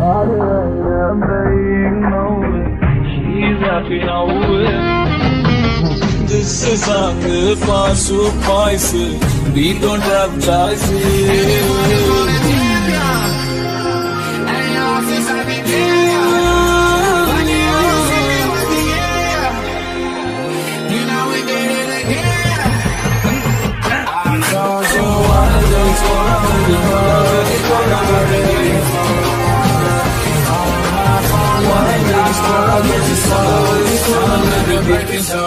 She's happy now. This is a pass to choice. We don't have choices. So